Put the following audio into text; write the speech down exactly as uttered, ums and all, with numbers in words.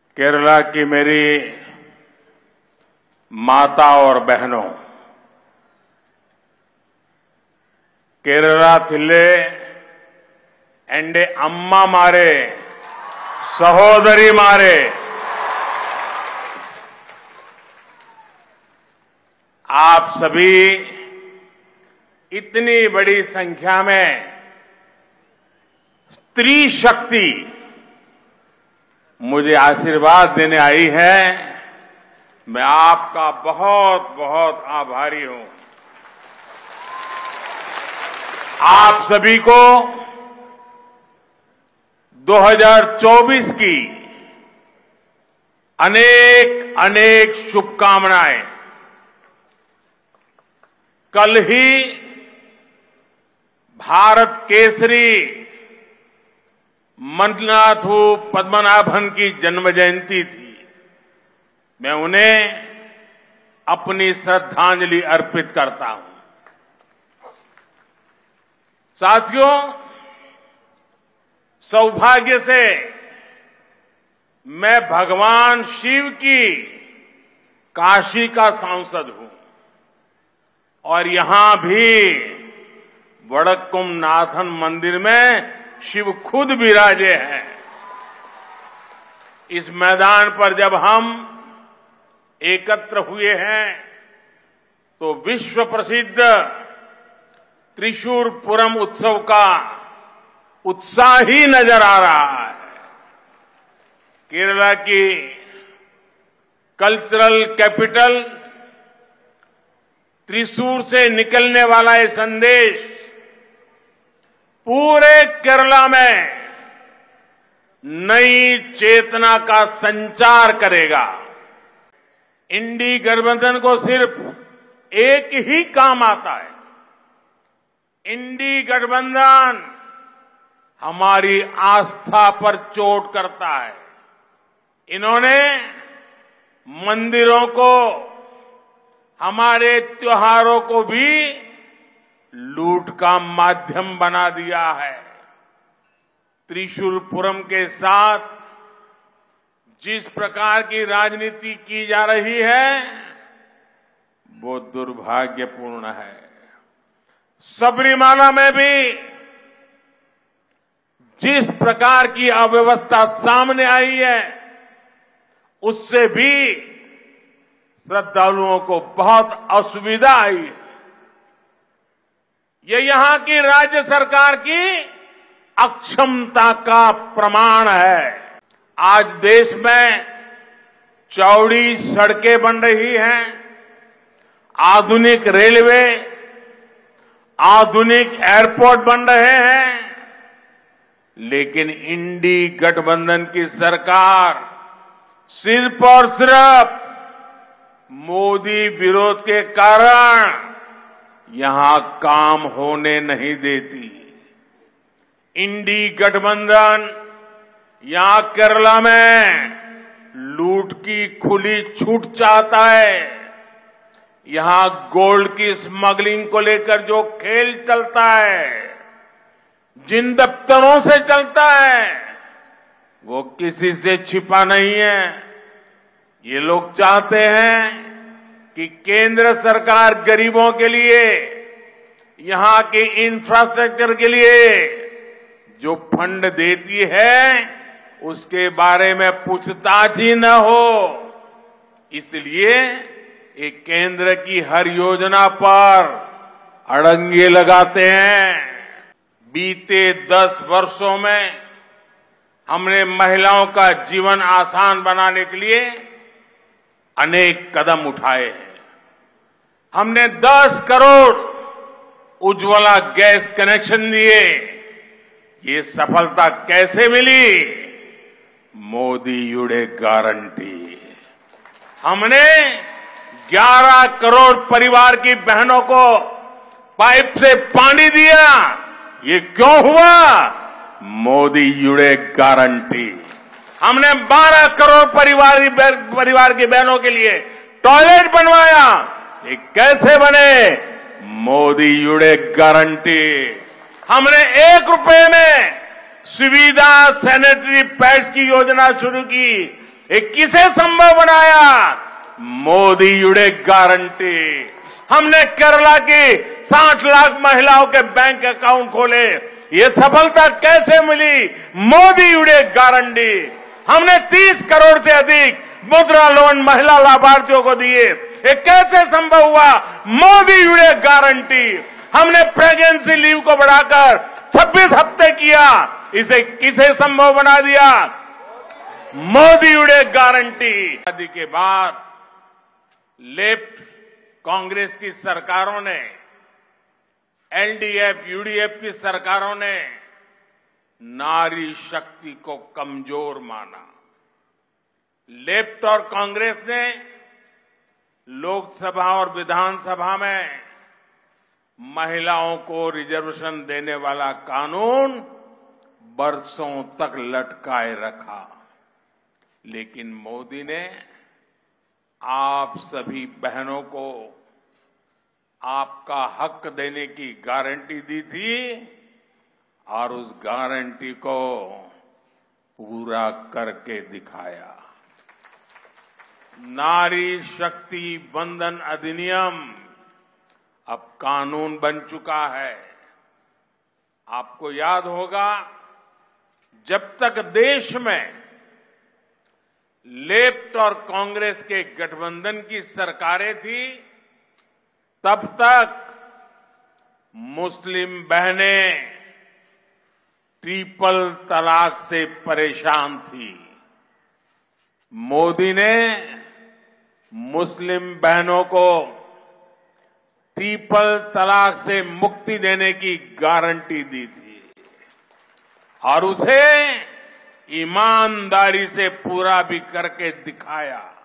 केरला की मेरी माता और बहनों, केरला थिल्ले एंडे अम्मा मारे सहोदरी मारे, आप सभी इतनी बड़ी संख्या में स्त्री शक्ति मुझे आशीर्वाद देने आई है। मैं आपका बहुत बहुत आभारी हूं। आप सभी को दो हज़ार चौबीस की अनेक अनेक शुभकामनाएं। कल ही भारत केसरी मन्नाथू पद्मनाभन की जन्म जयंती थी। मैं उन्हें अपनी श्रद्धांजलि अर्पित करता हूं। साथियों, सौभाग्य से मैं भगवान शिव की काशी का सांसद हूं और यहां भी वडक्कुम नाथन मंदिर में शिव खुद विराजे हैं। इस मैदान पर जब हम एकत्र हुए हैं तो विश्व प्रसिद्ध त्रिशूरपुरम उत्सव का उत्साह ही नजर आ रहा है। केरला की कल्चरल कैपिटल त्रिशूर से निकलने वाला ये संदेश पूरे केरला में नई चेतना का संचार करेगा। इंडी गठबंधन को सिर्फ एक ही काम आता है। इंडी गठबंधन हमारी आस्था पर चोट करता है। इन्होंने मंदिरों को, हमारे त्योहारों को भी लूट का माध्यम बना दिया है। त्रिशूलपुरम के साथ जिस प्रकार की राजनीति की जा रही है वो दुर्भाग्यपूर्ण है। सबरीमाला में भी जिस प्रकार की अव्यवस्था सामने आई है उससे भी श्रद्धालुओं को बहुत असुविधा आई है। ये यहां की राज्य सरकार की अक्षमता का प्रमाण है। आज देश में चौड़ी सड़कें बन रही हैं, आधुनिक रेलवे, आधुनिक एयरपोर्ट बन रहे हैं, लेकिन इंडी गठबंधन की सरकार सिर्फ और सिर्फ मोदी विरोध के कारण यहां काम होने नहीं देती। इंडी गठबंधन यहां केरला में लूट की खुली छूट चाहता है। यहां गोल्ड की स्मगलिंग को लेकर जो खेल चलता है, जिन दफ्तरों से चलता है, वो किसी से छिपा नहीं है। ये लोग चाहते हैं कि केंद्र सरकार गरीबों के लिए, यहां के इंफ्रास्ट्रक्चर के लिए जो फंड देती है उसके बारे में पूछताछ ही न हो। इसलिए एक केंद्र की हर योजना पर अड़ंगे लगाते हैं। बीते दस वर्षों में हमने महिलाओं का जीवन आसान बनाने के लिए अनेक कदम उठाए हैं। हमने दस करोड़ उज्ज्वला गैस कनेक्शन दिए। ये सफलता कैसे मिली? मोदी युडे गारंटी। हमने ग्यारह करोड़ परिवार की बहनों को पाइप से पानी दिया। ये क्यों हुआ? मोदी युडे गारंटी। हमने बारह करोड़ परिवार परिवार की बहनों के लिए टॉयलेट बनवाया। ये कैसे बने? मोदी युडे गारंटी। हमने एक रुपए में सुविधा सैनिटरी पैड्स की योजना शुरू की। ये किसे संभव बनाया? मोदी जुड़े गारंटी। हमने केरला की साठ लाख महिलाओं के बैंक अकाउंट खोले। ये सफलता कैसे मिली? मोदी जुड़े गारंटी। हमने तीस करोड़ से अधिक मुद्रा लोन महिला लाभार्थियों को दिए। ये कैसे संभव हुआ? मोदी जुड़े गारंटी। हमने प्रेगनेंसी लीव को बढ़ाकर छब्बीस हफ्ते किया। इसे किसे संभव बना दिया? मोदी जुड़े गारंटी। शादी के बाद लेफ्ट कांग्रेस की सरकारों ने, एलडीएफ, यूडीएफ की सरकारों ने नारी शक्ति को कमजोर माना। लेफ्ट और कांग्रेस ने लोकसभा और विधानसभा में महिलाओं को रिजर्वेशन देने वाला कानून बरसों तक लटकाए रखा। लेकिन मोदी ने आप सभी बहनों को आपका हक देने की गारंटी दी थी और उस गारंटी को पूरा करके दिखाया। नारी शक्ति बंधन अधिनियम अब कानून बन चुका है। आपको याद होगा, जब तक देश में लेफ्ट और कांग्रेस के गठबंधन की सरकारें थी, तब तक मुस्लिम बहनें ट्रिपल तलाक से परेशान थी। मोदी ने मुस्लिम बहनों को ट्रिपल तलाक से मुक्ति देने की गारंटी दी थी और उसे ईमानदारी से पूरा भी करके दिखाया।